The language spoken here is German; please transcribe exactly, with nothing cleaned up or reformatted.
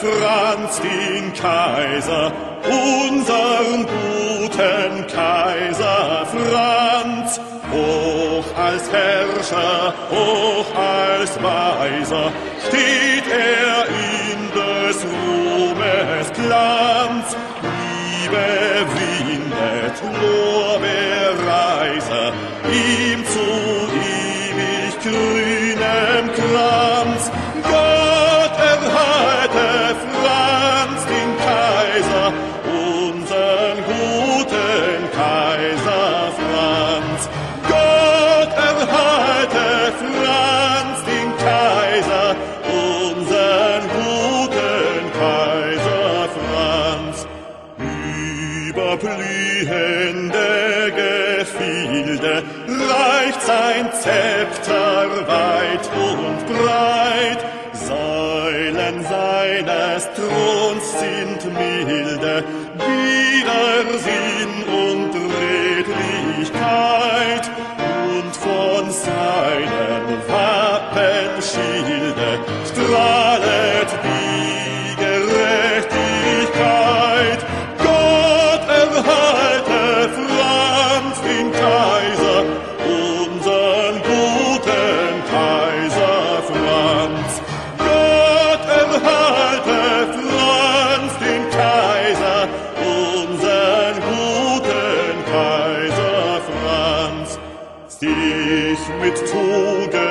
Franz, den Kaiser, unseren guten Kaiser Franz. Hoch als Herrscher, hoch als Weiser, steht er in des Ruhmes Glanz. Liebe windet, Lorbeerreiser, ihm zu ewig grünem Kranz. Gott erhalte Franz, den Kaiser, unseren guten Kaiser Franz. Gott erhalte Franz, den Kaiser, unseren guten Kaiser Franz. Über blühende Gefilde reicht sein Zepter weit und breit. Säulen seines Throns sind milde, Widersinn und Redlichkeit. Und von seinem Wappenschilde strahlet die Gerechtigkeit. Gott erhalte Franz, den Kaiser, unseren guten Kaiser Franz. Gott erhalte Franz, den Kaiser, unseren guten Kaiser Franz. Sich mit Tugend